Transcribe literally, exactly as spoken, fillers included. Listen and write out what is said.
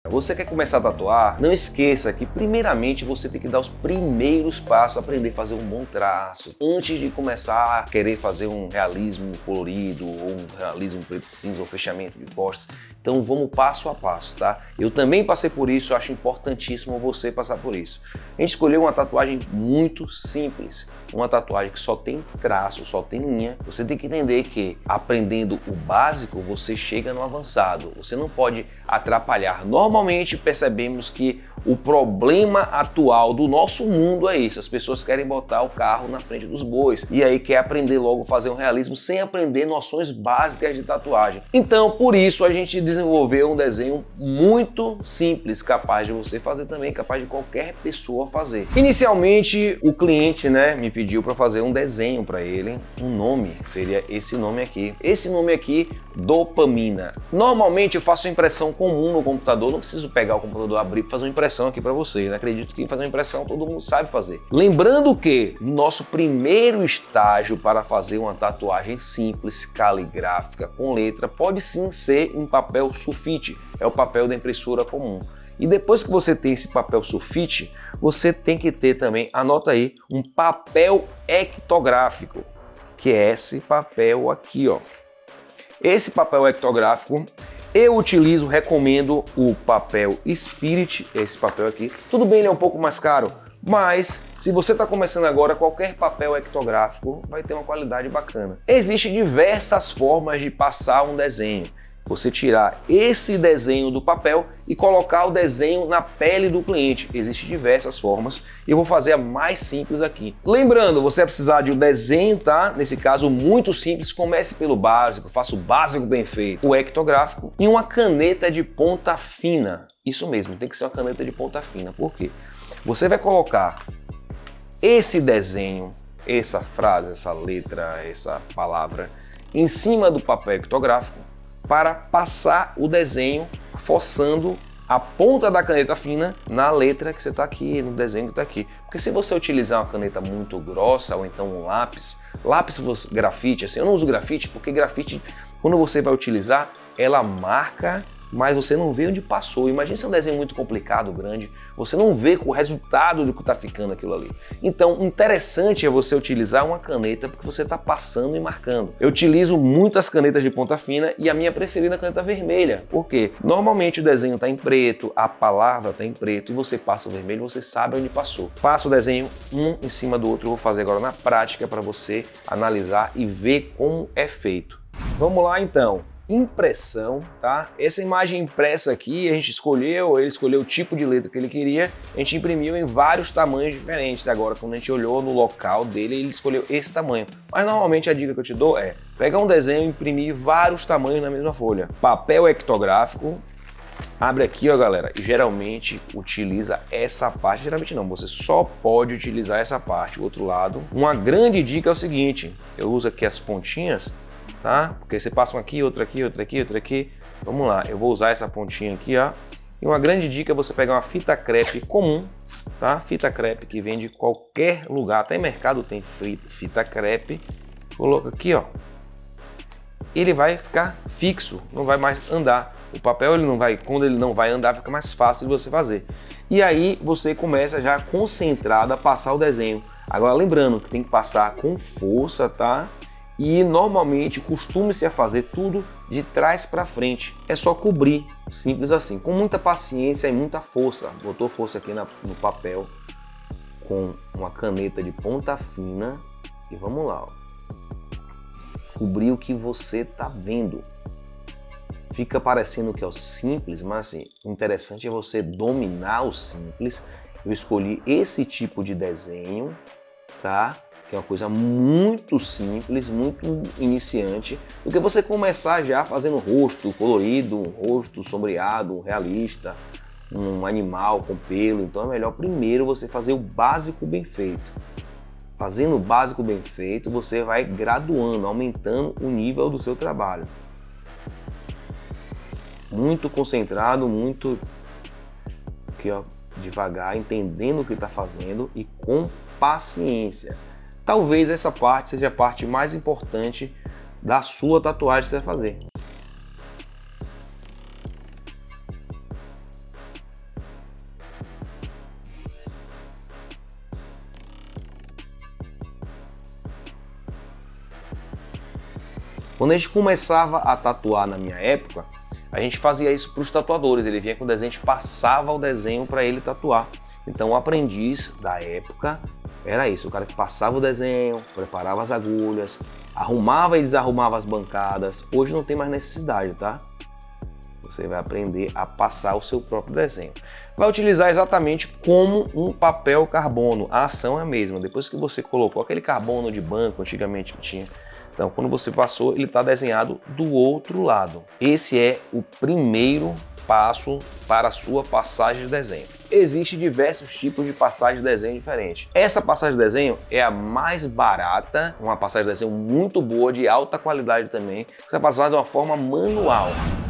Você quer começar a tatuar? Não esqueça que primeiramente você tem que dar os primeiros passos, aprender a fazer um bom traço. Antes de começar a querer fazer um realismo colorido, ou um realismo preto e cinza, ou fechamento de costas. Então vamos passo a passo, tá? Eu também passei por isso, eu acho importantíssimo você passar por isso. A gente escolheu uma tatuagem muito simples, uma tatuagem que só tem traço, só tem linha. Você tem que entender que aprendendo o básico, você chega no avançado. Você não pode atrapalhar. Normalmente percebemos que o problema atual do nosso mundo é isso. As pessoas querem botar o carro na frente dos bois e aí quer aprender logo a fazer um realismo sem aprender noções básicas de tatuagem. Então, por isso a gente desenvolveu um desenho muito simples, capaz de você fazer também, capaz de qualquer pessoa fazer. Inicialmente, o cliente, né, me pediu para fazer um desenho para ele, um nome, seria esse nome aqui. Esse nome aqui, dopamina. Normalmente eu faço impressão comum no computador, não preciso pegar o computador, abrir e fazer uma impressão aqui para você. Eu acredito que fazer uma impressão todo mundo sabe fazer. Lembrando que nosso primeiro estágio para fazer uma tatuagem simples, caligráfica, com letra, pode sim ser em papel sulfite, é o papel da impressora comum. E depois que você tem esse papel sulfite, você tem que ter também, anota aí, um papel ectográfico, que é esse papel aqui, ó. Esse papel ectográfico, eu utilizo, recomendo o papel Spirit, esse papel aqui. Tudo bem, ele é um pouco mais caro, mas se você está começando agora, qualquer papel ectográfico vai ter uma qualidade bacana. Existem diversas formas de passar um desenho. Você tirar esse desenho do papel e colocar o desenho na pele do cliente. Existem diversas formas. Eu vou fazer a mais simples aqui. Lembrando, você vai precisar de um desenho, tá? Nesse caso, muito simples. Comece pelo básico, faça o básico bem feito. O ectográfico e uma caneta de ponta fina. Isso mesmo, tem que ser uma caneta de ponta fina. Por quê? Você vai colocar esse desenho, essa frase, essa letra, essa palavra em cima do papel ectográfico para passar o desenho forçando a ponta da caneta fina na letra que você está aqui, no desenho que está aqui. Porque se você utilizar uma caneta muito grossa ou então um lápis, lápis grafite, assim, eu não uso grafite porque grafite, quando você vai utilizar, ela marca, mas você não vê onde passou. Imagina se é um desenho muito complicado, grande, você não vê o resultado do que está ficando aquilo ali. Então, interessante é você utilizar uma caneta porque você está passando e marcando. Eu utilizo muitas canetas de ponta fina e a minha preferida é a caneta vermelha. Por quê? Normalmente o desenho está em preto, a palavra está em preto e você passa o vermelho, você sabe onde passou. Passa o desenho um em cima do outro, eu vou fazer agora na prática para você analisar e ver como é feito. Vamos lá então. Impressão, tá? Essa imagem impressa aqui, a gente escolheu, ele escolheu o tipo de letra que ele queria, a gente imprimiu em vários tamanhos diferentes. Agora, quando a gente olhou no local dele, ele escolheu esse tamanho. Mas normalmente a dica que eu te dou é pegar um desenho e imprimir vários tamanhos na mesma folha. Papel ectográfico, abre aqui, ó, galera, e geralmente utiliza essa parte, geralmente não, você só pode utilizar essa parte. O outro lado, uma grande dica é o seguinte, eu uso aqui as pontinhas, tá? Porque você passa um aqui, outro aqui, outro aqui, outro aqui. Vamos lá, eu vou usar essa pontinha aqui, ó. E uma grande dica é você pegar uma fita crepe comum, tá? Fita crepe que vende em qualquer lugar, até em mercado tem fita crepe. Coloca aqui, ó. Ele vai ficar fixo, não vai mais andar. O papel, ele não vai, quando ele não vai andar, fica mais fácil de você fazer. E aí você começa já concentrado a passar o desenho. Agora lembrando que tem que passar com força, tá? E normalmente costume-se a fazer tudo de trás para frente. É só cobrir, simples assim, com muita paciência e muita força. Botou força aqui na, no papel com uma caneta de ponta fina e vamos lá, ó. Cobrir o que você tá vendo. Fica parecendo que é o simples, mas assim, o interessante é você dominar o simples. Eu escolhi esse tipo de desenho, tá? Que é uma coisa muito simples, muito iniciante, do que você começar já fazendo rosto colorido, um rosto sombreado, um realista, um animal com pelo. Então é melhor primeiro você fazer o básico bem feito. Fazendo o básico bem feito, você vai graduando, aumentando o nível do seu trabalho. Muito concentrado, muito aqui, ó, devagar, entendendo o que está fazendo e com paciência. Talvez essa parte seja a parte mais importante da sua tatuagem que você vai fazer. Quando a gente começava a tatuar na minha época, a gente fazia isso para os tatuadores. Ele vinha com o desenho, a gente passava o desenho para ele tatuar. Então o aprendiz da época era isso, o cara que passava o desenho, preparava as agulhas, arrumava e desarrumava as bancadas. Hoje não tem mais necessidade, tá? Você vai aprender a passar o seu próprio desenho. Vai utilizar exatamente como um papel carbono. A ação é a mesma. Depois que você colocou aquele carbono de banco, antigamente que tinha. Então, quando você passou, ele está desenhado do outro lado. Esse é o primeiro passo para a sua passagem de desenho. Existem diversos tipos de passagem de desenho diferentes. Essa passagem de desenho é a mais barata, uma passagem de desenho muito boa, de alta qualidade também, que você vai passar de uma forma manual.